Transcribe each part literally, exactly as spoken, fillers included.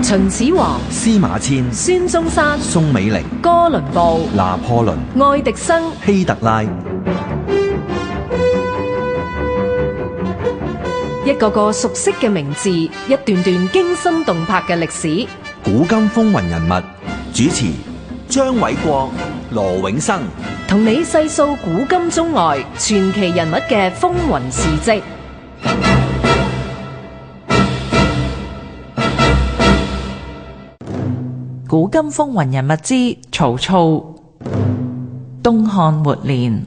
秦始皇、 司馬遷、 孫中山、 宋美齡、 哥倫布、 拿破崙、 愛迪生、 希特拉， 一個個熟悉嘅名字，一段段驚心動魄嘅歷史。 古今風雲人物，主持張偉國、羅永生， 同你細數古今中外傳奇人物嘅風雲事跡。 古今風雲人物之曹操。東漢末年，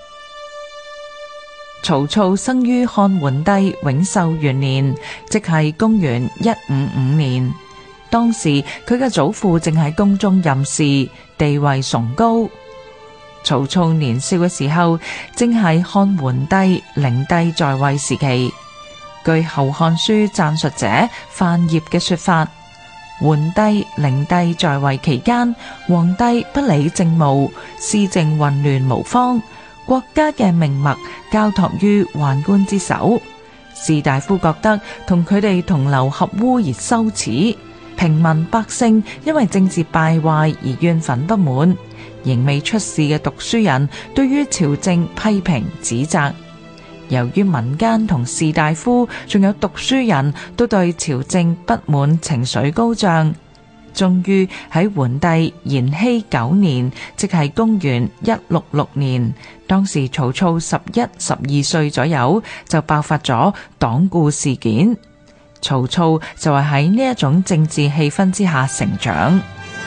曹操生於漢桓帝永壽元年，即係公元一五五年。當時佢嘅祖父正喺宮中任事，地位崇高。曹操年少嘅時候，正係漢桓帝靈帝在位時期。據《後漢書》撰述者范曄嘅說法，桓帝靈帝在位期間，皇帝不理政務，施政混亂無方，國家嘅命脈交託於宦官之手。士大夫覺得同佢哋同流合污而羞恥，平民百姓因為政治敗壞而怨憤不滿，仍未出仕嘅讀書人對於朝政批評指責。由於民間同士大夫仲有讀書人都對朝政不滿，情緒高漲，終於喺桓帝延熹九年，即係公元一六六年，當時曹操十一、十二歲左右，就爆發咗黨錮事件。曹操就係喺呢一種政治氣氛之下成長。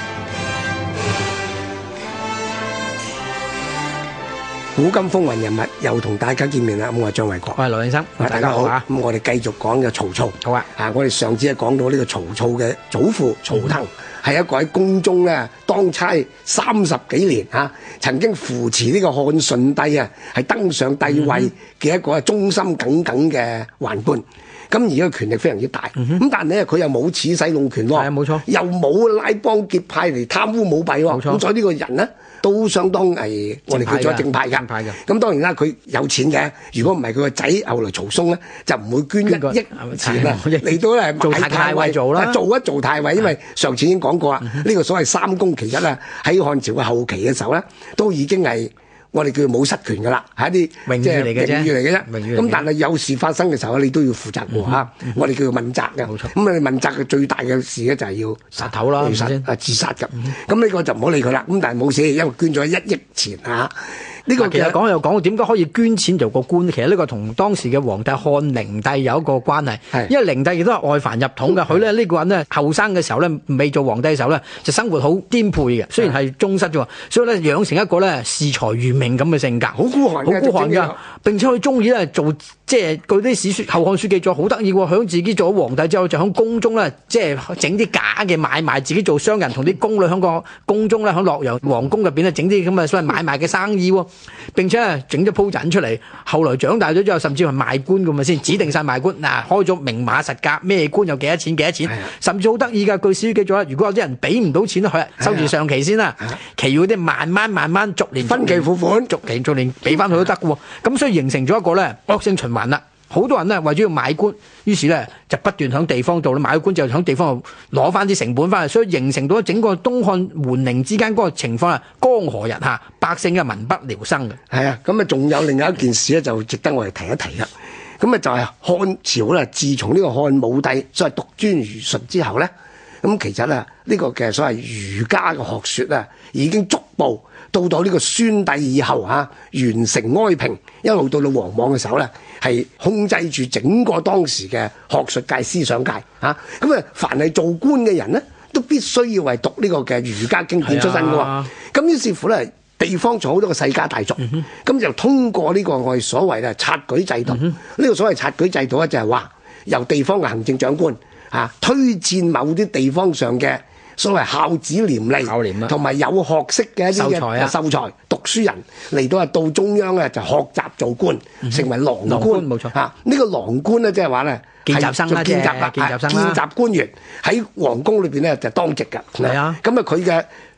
古今風雲人物又同大家見面啦，咁我係張偉國， 我係羅永生， 大家好啊！ 咁我哋繼續講嘅曹操， 好啊！ 啊，我哋上次係講到呢個曹操嘅祖父曹騰，係一個喺宮中咧當差三十幾年嚇、啊，曾經扶持呢個漢順帝啊，係登上帝位嘅一個忠心耿耿嘅宦官。咁而家權力非常之大，咁、嗯、但係咧佢又冇恃勢弄權喎， 係啊，冇錯， 又冇拉幫結派嚟貪污舞弊喎，咁所以呢個人呢，都相當係我哋叫做正派㗎。咁當然啦，佢有錢嘅，如果唔係佢個仔後來曹嵩咧，就唔會捐一億錢啦嚟到咧做太尉做啦， 做一做太尉，因為上次已經講過啦，呢、嗯、個所謂三公其一啊，喺漢朝嘅後期嘅時候咧，都已經係。我哋叫冇失權㗎啦，係一啲榮譽嚟嘅啫， 榮譽嚟嘅啫。咁但係有事發生嘅時候，你都要負責喎嚇。嗯、我哋叫做問責嘅。冇錯。咁啊，問責嘅最大嘅事咧就係要殺頭啦， 要殺啊自殺㗎。咁呢個就唔好理佢啦。咁但係冇事，因為捐咗一億錢嚇。呢、這個其實講又講，點解可以捐錢做個官？其實呢個同當時嘅皇帝漢靈帝有一個關係。因為靈帝亦都係外藩入統嘅，佢咧呢個人咧後生嘅時候咧，未做皇帝嘅時候咧，就生活好顛沛嘅。雖然係宗室啫，所以咧養成一個咧視財如命咁嘅性格，好孤寒，好孤寒㗎。並且佢中意咧做，即係據啲史書、後漢書記載好得意喎。響自己做咗皇帝之後，就響宮中咧，即係整啲假嘅買賣，自己做商人，同啲宮女響個宮中咧，響洛陽皇宮入邊咧，整啲咁嘅所謂買賣嘅生意喎。並且咧整咗鋪陣出嚟，後來長大咗之後，甚至係賣官咁啊先，指定晒賣官嗱，開咗明碼實價，咩官有幾多錢幾多錢，甚至好得意㗎。據史書記載，如果有啲人俾唔到錢咧，佢收住上期先啦，其餘嗰啲慢慢慢慢逐年分期付款， 逐期逐年俾翻佢都得喎。咁所以形成咗一個咧惡性循環啦。好多人咧為咗要買官，於是咧就不斷喺地方度咧買咗官，就喺地方度攞翻啲成本翻嚟，所以形成到整個東漢桓靈之間嗰個情況啊，江河日下，百姓嘅民不聊生嘅。係啊，咁啊仲有另外一件事咧，就值得我哋提一提啦。咁啊就係漢朝咧，自從呢個漢武帝所謂獨尊儒術之後咧，咁其實啊呢個嘅所謂儒家嘅學說啊，已經逐步到到呢個宣帝以後嚇，完成哀平，一路到到王莽嘅時候咧，係控制住整個當時嘅學術界、思想界嚇。咁啊，凡係做官嘅人咧，都必須要係讀呢個嘅儒家經典出身嘅喎。咁、啊、於是乎咧，地方仲好多個世家大族，咁、嗯、就通過呢個我哋所謂嘅察舉制度。呢、嗯這個所謂察舉制度咧，就係話由地方嘅行政長官嚇推薦某啲地方上嘅所謂孝子廉吏，同埋有學識嘅一啲嘅秀才、讀書人嚟到啊，到中央咧就學習做官，嗯、成為郎官。冇錯嚇，呢、這個郎官咧即係話咧見習生啦，見習啦，見習生啦，見習官員喺皇宮裏邊咧就當值㗎。係啊，咁啊佢嘅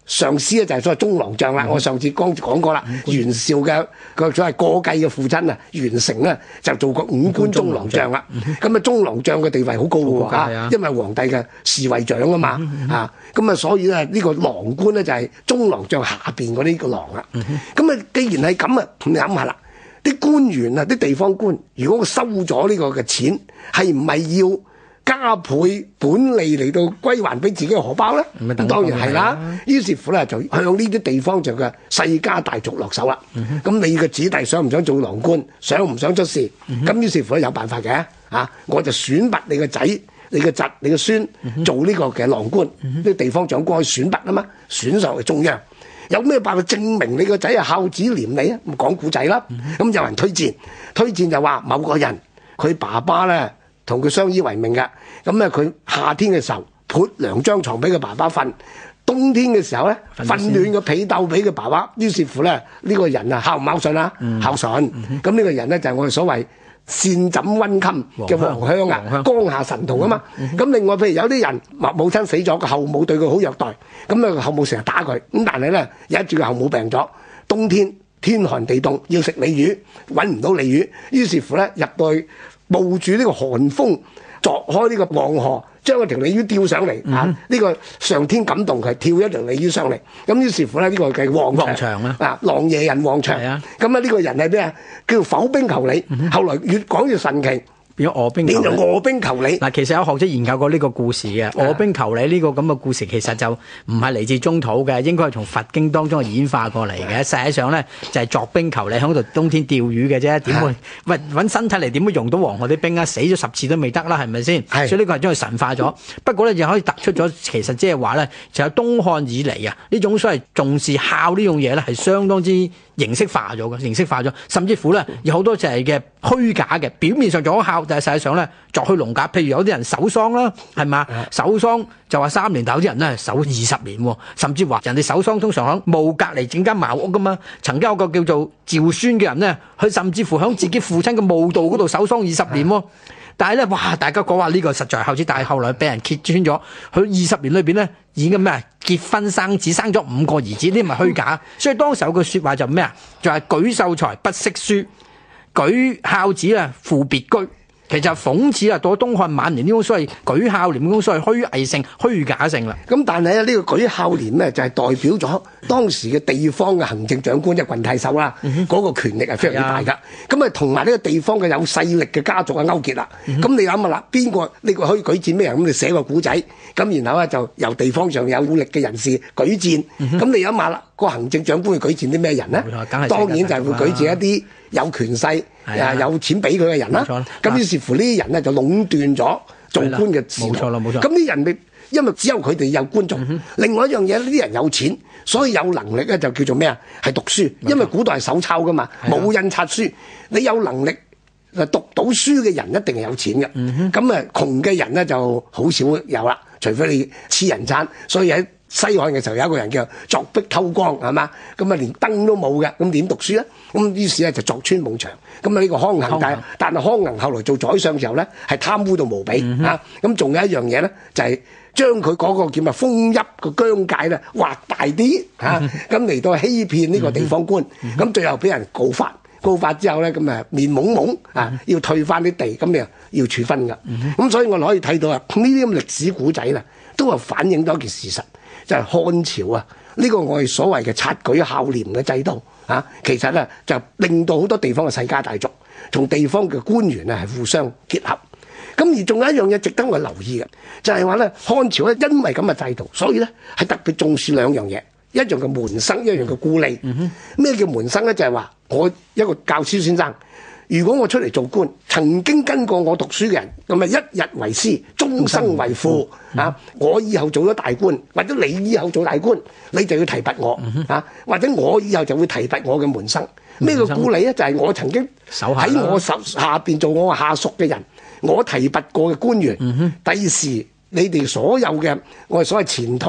上司咧就係所謂中郎將啦。我上次剛講過啦，袁紹嘅個所謂過繼嘅父親啊，袁成咧就做過五官中郎將啦。咁啊，中郎將嘅地位好高喎嚇，因為皇帝嘅侍衛長啊嘛嚇。咁啊，所以咧呢個郎官咧就係中郎將下邊嗰啲個郎啦。咁啊，既然係咁啊，你諗下啦。啲官員啊，啲地方官，如果佢收咗呢個嘅錢，係唔係要加倍本利嚟到歸還俾自己嘅荷包咧？咁當然係啦。於是乎咧，就向呢啲地方上嘅世家大族落手啦。咁、嗯、你嘅子弟想唔想做郎官？想唔想出事？咁、嗯、於是乎咧有辦法嘅啊！我就選拔你個仔、你個侄、你個孫做呢個嘅郎官。呢、嗯、個地方長官可以選拔啊嘛，選上去中央。有咩辦法證明你個仔係孝子廉你啊？咁講古仔啦，咁、嗯、有人推薦，推薦就話某個人佢爸爸咧同佢相依為命嘅，咁咧佢夏天嘅時候撥涼張床俾佢爸爸瞓，冬天嘅時候咧瞓暖個被竇俾佢爸爸，於是乎咧呢、呢個人啊孝唔孝順啊？嗯、孝順，咁呢、嗯、個人咧就係我哋所謂善枕溫衾嘅黃香啊，江夏神童啊嘛。咁、嗯、另外譬如有啲人母親死咗，個後母對佢好虐待，咁啊個後母成日打佢，咁但係咧有一次個後母病咗，冬天天寒地凍，要食鯉魚，揾唔到鯉魚，於是乎咧入到去冒住呢個寒風，鑿開呢個黃河，將嗰條鯉魚釣上嚟、嗯、啊！呢、呢個上天感動佢，跳一條鯉魚上嚟，咁於是乎咧呢、呢個嘅黃長啊，狼爺人黃長，咁啊呢個人係咩啊？叫否兵求鯉，嗯、後來越講越神奇。變咗卧冰求鯉，變咗卧冰求鯉。嗱，其實有學者研究過呢個故事嘅，卧冰求鯉呢個咁嘅故事，其實就唔係嚟自中土嘅，應該係從佛經當中演化過嚟嘅。實際上咧就係鑿冰求鯉，喺度冬天釣魚嘅啫。點會喂揾身體嚟點會溶到黃河啲冰啊？死咗十次都未得啦，係咪先？所以呢個係將佢神化咗。不過咧，又可以突出咗，其實即係話咧，就有東漢以嚟啊，呢種所謂重視孝呢樣嘢咧，係相當之形式化咗嘅，形式化咗，甚至乎咧有好多就係嘅虛假嘅，表面上做咗孝，但係實際上咧作虛龍假。譬如有啲人守喪啦，係嘛？守喪就話三年，但有啲人咧守二十年，甚至話人哋守喪通常響墓隔離整間茅屋噶嘛。曾經有個叫做趙孫嘅人咧，佢甚至乎響自己父親嘅墓道嗰度守喪二十年喎。但係咧，哇！大家講話呢個實在孝子，但係後來俾人揭穿咗，佢二十年裏邊咧已經咩啊？結婚生子，生咗五個兒子，呢啲咪虛假。所以當時有句説話就咩啊？就係舉秀才不識書，舉孝子啊父別居。其實諷刺啊，到東漢晚年呢種所謂舉孝廉呢種所謂虛偽性、虛假性啦。咁但係咧，呢個舉孝廉咧就係代表咗當時嘅地方嘅行政長官，即係郡太守啦，嗰、嗯、個權力係非常之大噶。咁啊，同埋呢個地方嘅有勢力嘅家族嘅勾結啦。咁、嗯、你諗下啦，邊個呢個可以舉薦咩人？咁你寫個古仔，咁然後咧就由地方上有力嘅人士舉薦。咁、嗯、你諗下啦，個行政長官會舉薦啲咩人呢？當然就係會舉薦一啲有權勢。啊！有錢俾佢嘅人啦，咁於是乎呢啲人咧就壟斷咗做官嘅仕途。冇錯啦，冇錯。咁啲人咪因為只有佢哋有官做。嗯、另外一樣嘢，呢啲人有錢，所以有能力咧就叫做咩啊？係讀書，因為古代係手抄噶嘛，冇印刷書。你有能力讀到書嘅人一定係有錢嘅。咁、嗯、啊，窮嘅人咧就好少有啦，除非你黐人餐。所以喺西漢嘅時候有一個人叫鑿壁偷光，係嘛？咁啊連燈都冇嘅，咁點讀書咧？咁於是咧就鑿穿夢牆。咁啊呢個康衡，但係但係康衡後來做宰相嘅時候咧，係貪污到無比、嗯、啊！咁仲有一樣嘢咧，就係、是、將佢嗰個叫咩封邑個疆界咧劃大啲啊！咁嚟到欺騙呢個地方官，咁、嗯、最後俾人告發，告發之後咧，咁啊面懵懵啊，要退翻啲地，咁你又要處分㗎。咁、嗯、所以我哋可以睇到啊，呢啲咁歷史古仔啦，都係反映到一件事實。就係、是、漢朝啊，呢、這個我哋所謂嘅察舉孝廉嘅制度啊，其實咧就令到好多地方嘅世家大族同地方嘅官員啊係互相結合。咁而仲有一樣嘢值得我留意嘅，就係話咧漢朝咧因為咁嘅制度，所以咧係特別重視兩樣嘢，一樣嘅門生，一樣嘅故吏。咩、嗯、叫門生咧？就係、是、話我一個教書先生。如果我出嚟做官，曾經跟過我讀書嘅人，咁咪一日為師，終生為父、嗯、啊！我以後做咗大官，或者你以後做大官，你就要提拔我、嗯、啊！或者我以後就會提拔我嘅門生。咩叫故吏咧？就係、是、我曾經喺我手下邊做我下屬嘅人，我提拔過嘅官員。第、嗯、時你哋所有嘅我哋所謂前途，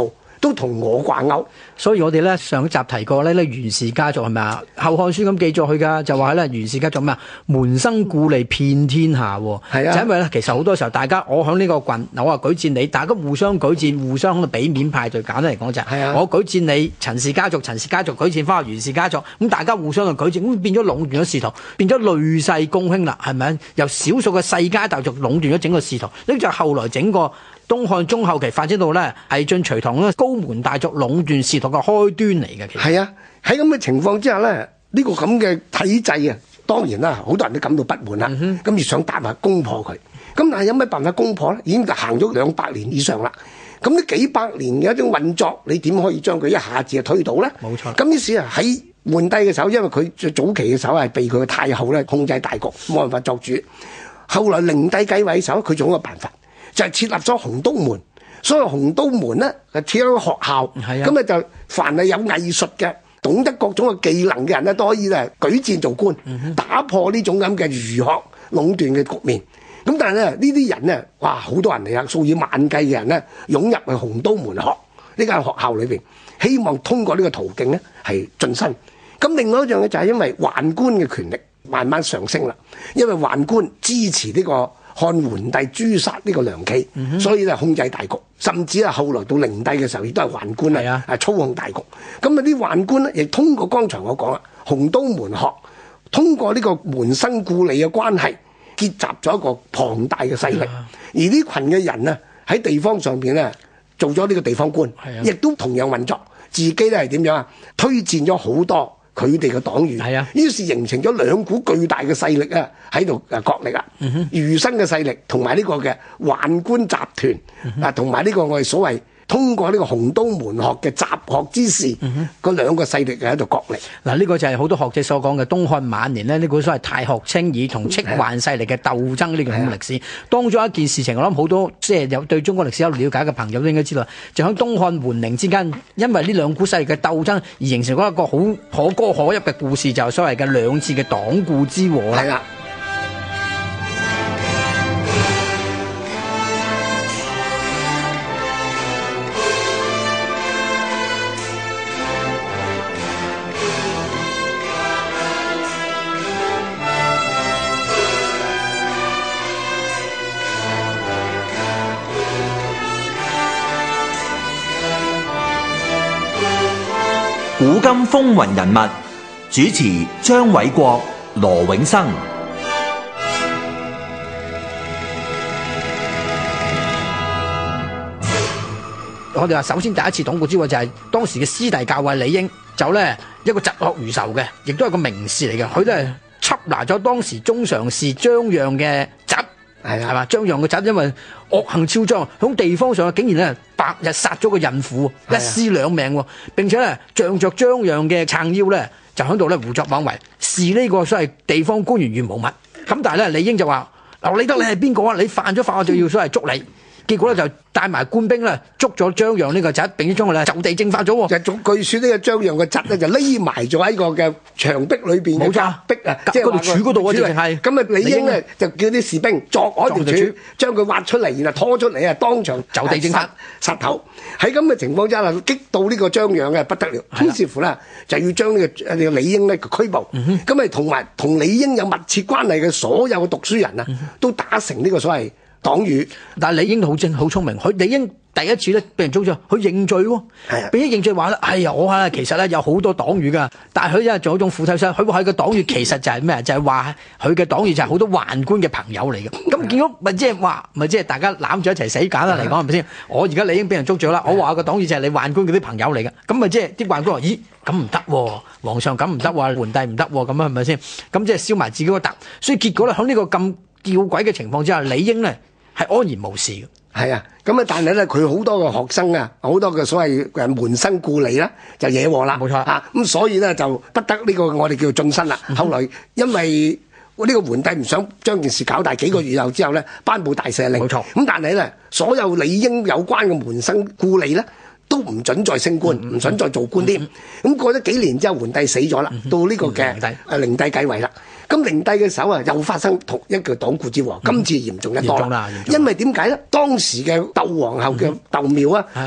都同我掛鈎。 所以我哋咧上一集提過咧，咧袁氏家族係咪啊？《後漢書》咁記載佢噶，就話咧袁氏家族咩啊？門生故吏遍天下喎。係啊，就因為咧其實好多時候大家我響呢個郡，我話舉薦你，大家互相舉薦，互相可能俾面派對。簡單嚟講就係、啊，我舉薦你陳氏家族，陳氏家族舉薦翻去袁氏家族，咁大家互相去舉薦，咁變咗壟斷咗仕途，變咗累世公卿啦，係咪？由少數嘅世家大族壟斷咗整個仕途，呢就係後來整個東漢中後期發展到咧魏晉隋唐咧高門大族壟斷仕途嘅開端嚟嘅。其實係啊，喺咁嘅情況之下咧，呢、呢個咁嘅體制啊，當然啦，好多人都感到不滿啦，咁、嗯、而想辦法攻破佢。咁但係有咩辦法攻破咧？已經行咗兩百年以上啦。咁呢幾百年嘅一種運作，你點可以將佢一下子就推倒咧？冇錯。咁於是啊，喺桓帝嘅時候，因為佢最早期嘅時候係被佢嘅太后咧控制大局，冇辦法作主。後來靈帝繼位嘅時候，佢仲有一個辦法，就係、是、設立咗洪都門。所謂洪都門咧，就設咗個學校。係啊。咁啊就凡係有藝術嘅、懂得各種嘅技能嘅人咧，都可以咧舉薦做官，嗯、打破呢種咁嘅儒學壟斷嘅局面。咁但係咧，呢啲人咧，哇，好多人嚟啊，數以萬計嘅人咧，湧入去洪都門學呢間學校裏邊，希望通過呢個途徑咧係晉身。咁另外一樣嘢就係因為宦官嘅權力慢慢上升啦，因為宦官支持呢個漢桓帝誅殺呢個梁冀，嗯、所以咧控制大局，甚至係後來到靈帝嘅時候，亦都係宦官啊，係操控大局。咁啊啲宦官咧，亦通過剛才我講啦，洪都門學，通過呢個門生故吏嘅關係，結集咗一個龐大嘅勢力，而呢群嘅人啊喺地方上邊咧做咗呢個地方官，亦都同樣運作，自己咧係點樣啊？推薦咗好多佢哋嘅黨羽，於是形成咗兩股巨大嘅勢力啊喺度誒角力啊，儒生嘅勢力同埋呢個嘅宦官集團啊，同埋呢個我哋所謂通過呢個洪都門學嘅集學之士，嗰、嗯、兩個勢力喺度角力。嗱，呢個就係好多學者所講嘅東漢晚年呢，呢、這個所謂太學稱議同戚宦勢力嘅鬥爭呢個咁嘅歷史。當中一件事情，我諗好多即係有對中國歷史有了解嘅朋友都應該知道，就喺東漢桓靈之間，因為呢兩股勢力嘅鬥爭而形成咗一個好可歌可泣嘅故事，就係、是、所謂嘅兩次嘅黨錮之禍啦。係啦。 古今風雲人物，主持張偉國、羅永生。 我哋話首先第一次黨錮之禍就係當時嘅師弟校尉李英，就咧一個疾惡如仇嘅，亦都係個名士嚟嘅。佢咧緝拿咗當時中常侍張讓嘅侄，係係嘛？張讓嘅侄因為惡行囂張，喺地方上竟然咧白日殺咗個孕婦，一屍兩命喎！並且咧仗着張讓嘅撐腰咧，就喺度咧胡作妄為，視呢個所謂地方官員如無物。咁但係咧李英就話：嗱，理得你係邊個啊？你犯咗法，我就要所謂捉你。結果咧就帶埋官兵咧捉咗張讓呢個侄，並且將佢咧就地正法咗。 就據說呢個張讓嘅侄咧就匿埋咗喺個嘅牆壁裏邊嘅夾壁啊，即係嗰條柱嗰度啊，淨係咁啊！李英咧就叫啲士兵鑿開條柱，將佢挖出嚟，然後拖出嚟啊，當場就地正法殺頭。喺咁嘅情況之下，激到呢個張讓嘅不得了，於是乎咧就要將呢個李英咧拘捕。咁啊，同埋同李英有密切關係嘅所有嘅讀書人啊，都打成呢個所謂黨羽。但係李英好精好聰明，佢李英第一次咧俾人捉咗，佢認罪喎，並且認罪話咧，哎呀，我啊其實咧有好多黨羽噶，但係佢因為做一種腐體傷，佢話佢嘅黨羽其實就係咩？就係話佢嘅黨羽就係好多宦官嘅朋友嚟嘅。咁見到咪即係話，咪即係大家攬住一齊死簡單嚟講係咪先？我而家李英俾人捉咗啦，我話個黨羽就係你宦官嗰啲朋友嚟嘅，咁咪即係啲宦官話：咦，咁唔得喎，皇上咁唔得喎，桓帝唔得喎，咁啊係咪先？咁即係燒埋自己個笪，所以結果咧喺呢個咁吊詭嘅情況之下，李英咧係安然無事嘅。係啊，咁啊，但係咧，佢好多嘅學生啊，好多嘅所謂誒門生故吏啦，就惹禍啦，冇錯啊，咁所以咧就不得呢個我哋叫晉身啦。嗯、後來因為呢個桓帝唔想將件事搞大，幾個月後之後咧，頒布大赦令，冇錯。咁但係咧，所有理應有關嘅門生故吏咧，都唔准再升官，唔、嗯、准再做官添。咁、嗯、過咗幾年之後，桓帝死咗啦、嗯，到呢個嘅誒靈帝繼位啦。咁靈帝嘅手啊，又發生同一個黨錮之禍，今次嚴重得多啦。因為點解咧？當時嘅竇皇后嘅竇妙啊，係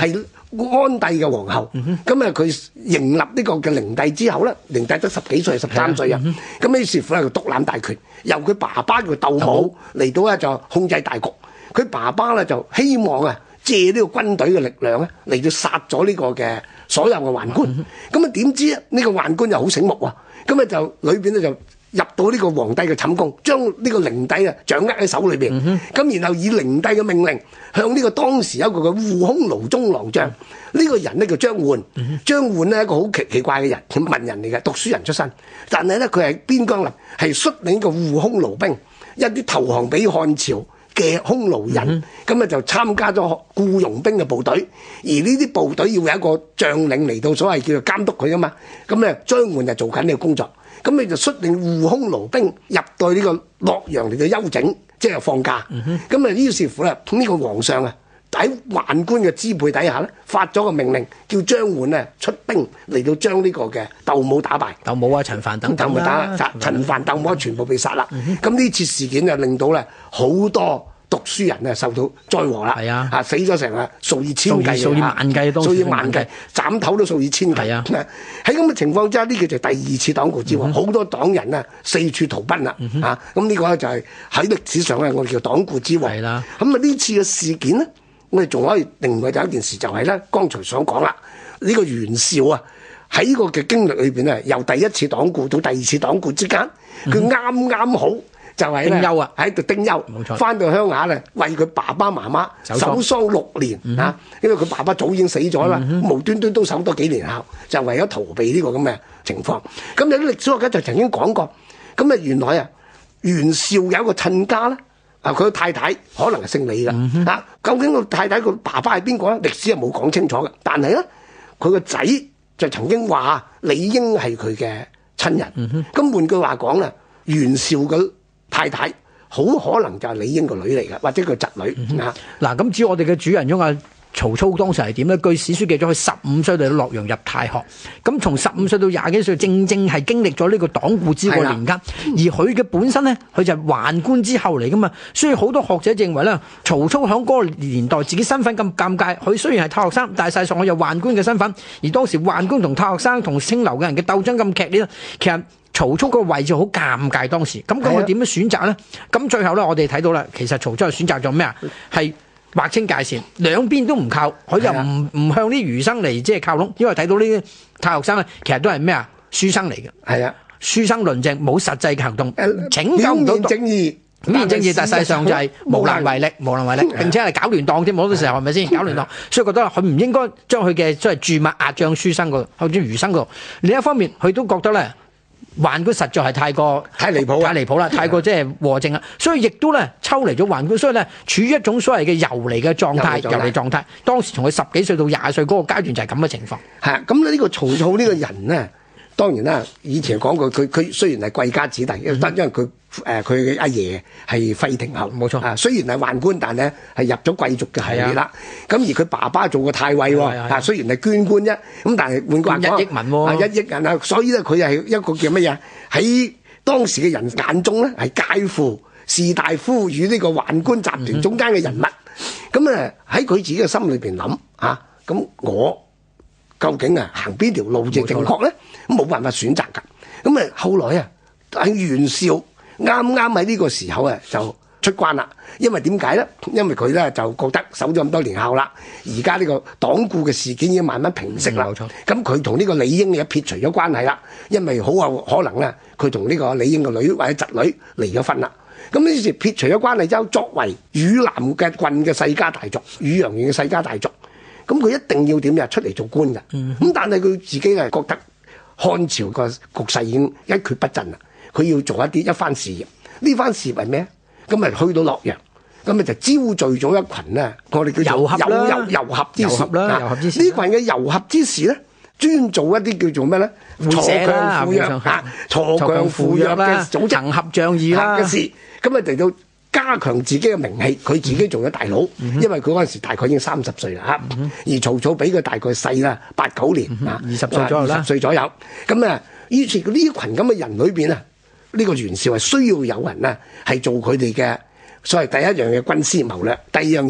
安帝嘅皇后，咁啊佢迎立呢個嘅靈帝之後咧，靈帝得十幾歲，十三歲啊，咁於是乎咧就獨攬大權，由佢爸爸叫竇武嚟到咧就控制大局。佢爸爸咧就希望啊借呢個軍隊嘅力量咧嚟到殺咗呢個嘅所有嘅宦官。咁啊點知呢個宦官又好醒目喎，咁啊就裏邊咧就入到呢個皇帝嘅寢宮，將呢個靈帝啊掌握喺手裏邊。咁、嗯、然後以靈帝嘅命令向呢個當時有一個嘅護空牢中郎將，呢、嗯、個人呢叫張煥。張煥呢一個好奇奇怪嘅人，文人嚟嘅，讀書人出身。但係呢，佢係邊疆人，係率領個護空牢兵，一啲投降俾漢朝嘅匈奴人，咁啊、嗯、就參加咗僱傭兵嘅部隊。而呢啲部隊要有一個將領嚟到所謂叫做監督佢啊嘛。咁咧張煥就做緊呢個工作。咁你就率領護空牢兵入到呢個洛陽嚟到休整，即係放假。咁啊、嗯，於是乎咧，呢、這個皇上啊喺宦官嘅支配底下咧，發咗個命令，叫張煥咧出兵嚟到將呢個嘅竇武打敗。 竇武啊、陳蕃等等啦，陳蕃、竇武全部被殺啦。咁呢、嗯、次事件就令到咧好多讀書人啊受到災禍啦，係啊，啊死咗成啊數以千計， 數以萬計， 數以萬計，斬頭都數以千計。 啊， 喺咁嘅情況之下，呢個就第二次黨錮之禍，好、嗯、多黨人啊四處逃奔啦，嗯、啊，咁呢個咧就係喺歷史上咧，我哋叫黨錮之禍。係啦，咁啊呢次嘅事件呢，我哋仲可以另外有一件事就係咧，剛才想講啦，呢、這個袁紹啊喺呢個嘅經歷裏邊咧，由第一次黨錮到第二次黨錮之間，佢啱啱好。就係丁憂啊，喺度丁憂，翻到鄉下咧，為佢爸爸媽媽守喪六年啊，嗯、哼因為佢爸爸早已經死咗啦，嗯、哼無端端都守多幾年孝，就為咗逃避呢個咁嘅情況。咁有啲歷史學家就曾經講過，咁啊原來啊袁紹有一個親家咧，啊佢個太太可能係姓李㗎，嗯、哼啊究竟個太太個爸爸係邊個咧？歷史係冇講清楚嘅，但係咧佢個仔就曾經話李英係佢嘅親人。咁、嗯、哼換句話講啦，袁紹嘅太太好可能就係李英個女嚟嘅，或者佢侄女啊。 嗱、嗯，咁至於我哋嘅主人翁啊，曹操當時係點呢？據史書記咗，佢十五歲就到洛陽入太學，咁從十五歲到廿幾歲，正正係經歷咗呢個黨錮之禍年間。的而佢嘅本身呢，佢就係宦官之後嚟噶嘛，所以好多學者認為呢，曹操喺嗰個年代自己身份咁尷尬，佢雖然係太學生，但係實際上佢有宦官嘅身份，而當時宦官同太學生同清流嘅人嘅鬥爭咁劇烈，其實曹操個位置好尷尬當時，咁佢點樣選擇呢？咁最後呢，我哋睇到啦，其實曹操係選擇咗咩啊？係劃清界線，兩邊都唔靠，佢又唔唔向啲儒生嚟即係靠攏，因為睇到呢啲太學生咧，其實都係咩啊？書生嚟嘅，係啊，書生論證冇實際嘅行動，拯救唔到正義。 表面正義，但實際上就係無能為力，無能為力，並且係搞亂檔添，好多時候係咪先？搞亂檔，所以覺得佢唔應該將佢嘅即係注物壓將書生個，或者儒生個。另一方面，佢都覺得咧。宦官實在係太過太離譜， 太離譜啦，太過即係禍政啦，所以亦都咧抽離咗宦官，所以咧處於一種所謂嘅遊離嘅狀態，遊離狀態。當時從佢十幾歲到廿歲嗰個階段就係咁嘅情況。 係咁呢個曹操呢個人呢，當然啦，以前講過佢佢雖然係貴家子弟，因為佢誒佢嘅阿爺係費亭侯，冇錯啊。雖然係宦官，但係係入咗貴族嘅行列啦。咁而佢爸爸做過太尉喎，啊雖然係捐官啫，咁但係換句話講，一億民喎，啊一億人啊，所以咧佢係一個叫乜嘢？喺當時嘅人眼中咧，係介乎士大夫與呢個宦官集團中間嘅人物。咁啊喺佢自己嘅心裏邊諗啊，咁我究竟啊行邊條路就正確咧？冇辦法選擇㗎。咁啊後來啊喺袁紹啱啱喺呢個時候啊就出關啦。因為點解咧？因為佢咧就覺得守咗咁多年孝啦，而家呢個黨錮嘅事件已經慢慢平息啦。冇錯。咁佢同呢個李英嘅撇除咗關係啦，因為好有可能咧，佢同呢個李英嘅女或者侄女離咗婚啦。咁呢時撇除咗關係之後，作為汝南嘅郡嘅世家大族，汝陽縣嘅世家大族，咁佢一定要點呀？出嚟做官㗎。咁、嗯、但係佢自己係覺得漢朝個局勢已經一蹶不振啦，佢要做一啲一番事業。呢番事業係咩？咁咪去到洛陽。咁咪就招聚咗一群咧，我哋叫做遊遊遊俠之士啦。呢群嘅遊俠之士咧，專做一啲叫做咩咧？鋤強扶弱嚇，鋤強扶弱嘅組織， 行俠仗義啦嘅事。咁啊嚟到加強自己嘅名氣，佢自己做咗大佬，因為佢嗰陣時大概已經三十歲啦嚇。而曹操比佢大概細啦，八九年啊， 二十歲左右啦， 二十歲左右。咁啊，於是呢群咁嘅人裏邊啊，呢個袁紹係需要有人咧，係做佢哋嘅。所謂第一樣嘢軍師謀略，第二樣嘢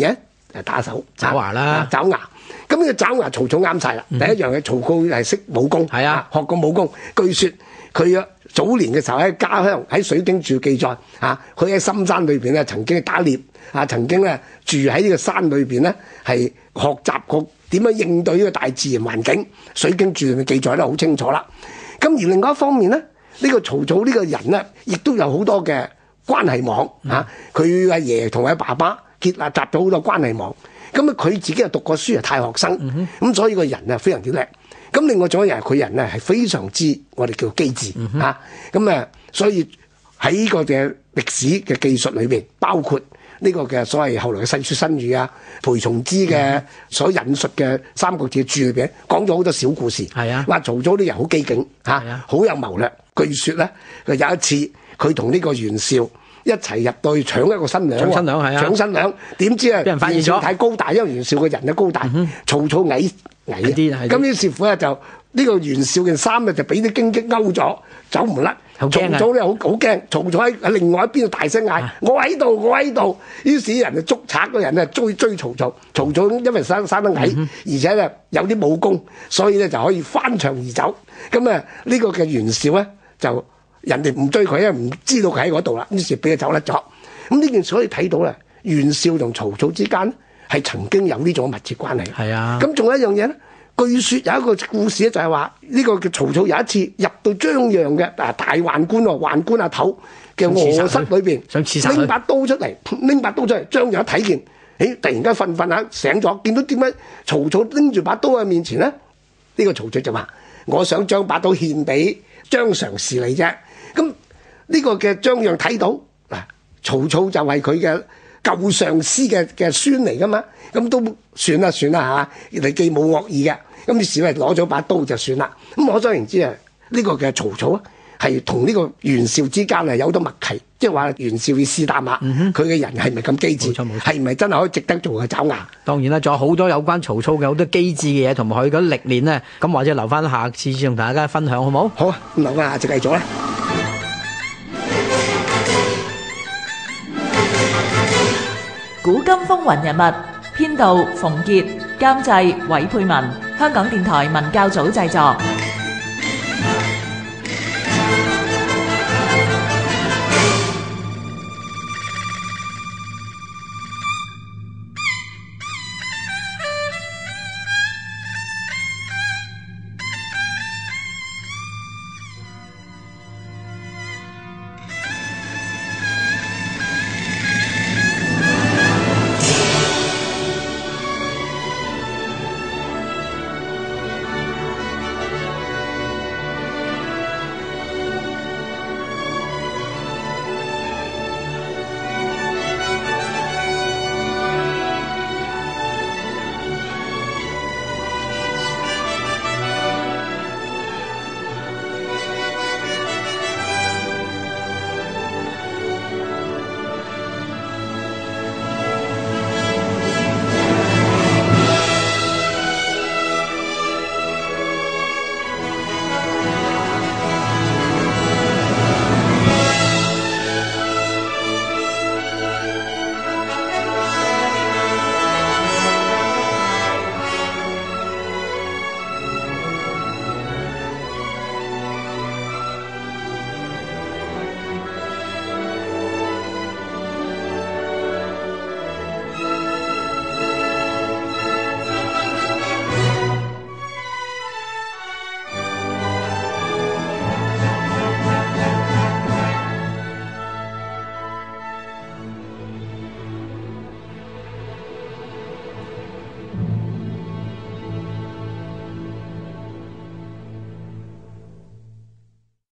誒打手爪牙啦啊爪牙。咁呢個爪牙曹操啱晒啦。第一樣嘢，曹操係識武功， 係啊學過武功。據說佢早年嘅時候喺家鄉喺水經注記載啊，佢喺深山裏邊咧曾經打獵啊，曾經咧住喺呢個山裏邊咧係學習過點樣應對呢個大自然環境。水經注嘅記載得好清楚啦。咁而另外一方面咧，呢、呢個曹操呢個人咧，亦都有好多嘅關係網啊。佢阿爺同佢爸爸結立集咗好多關係網。咁啊，佢自己又讀過書，係太學生，咁、嗯、所以個人啊非常之叻。咁另外仲有一樣，佢人咧係非常之我哋叫機智、嗯、啊。咁啊，所以喺呢個嘅歷史嘅技術裏邊，包括呢個嘅所謂後來嘅《世說新語》啊、裴松之嘅所引述嘅《三國志》注裏邊，講咗好多小故事。係啊，話曹操啲人好機警嚇，好、啊、有謀略。據說咧，佢有一次佢同呢個袁紹一齊入到去搶一個新娘，搶新娘係啊，搶新娘，點知啊，俾人發現咗太高大，因為袁紹個人都高大，嗯、曹操矮矮啲，咁於是乎咧就呢、這個袁紹嘅衫咧就俾啲荊棘勾咗，走唔甩。曹操咧好好驚，曹操喺喺另外一邊大聲嗌、啊：我喺度，我喺度。於是啲人就捉賊嗰人咧追追曹操，曹操因為生生得矮，嗯、而且咧有啲武功，所以咧就可以翻牆而走。咁啊呢個嘅袁紹咧就。人哋唔追佢，因為唔知道佢喺嗰度啦，於是俾佢走甩咗。咁呢件事可以睇到咧，袁紹同曹操之間係曾經有呢種密切關係。係啊。咁仲有一樣嘢咧，據説有一個故事咧，就係話呢個叫曹操有一次入到張讓嘅啊大宦官喎，宦官阿頭嘅臥室裏邊，想刺殺佢，拎把刀出嚟，拎把刀出嚟，張讓一睇見，誒突然間瞓瞓下醒咗，見到點解曹操拎住把刀喺面前咧？呢、呢個曹操就話：我想將把刀獻俾張常侍你啫。咁呢個嘅張讓睇到嗱，曹操就係佢嘅舊上司嘅嘅孫嚟噶嘛，咁都算啦算啦嚇，你既冇惡意嘅，咁於是咪攞咗把刀就算啦。咁可想而知啊，呢個嘅曹操啊，係同呢個袁紹之間係有好多默契，即係話袁紹要試探下佢嘅人係咪咁機智，係咪真係可以值得做嘅爪牙？當然啦，仲有好多有關曹操嘅好多機智嘅嘢，同埋佢嘅歷練呢，咁或者留翻下次先同大家分享，好冇？好，咁留翻下次繼續啦。 古今風雲人物，編導馮傑，監製韋佩文，香港電台文教組製作。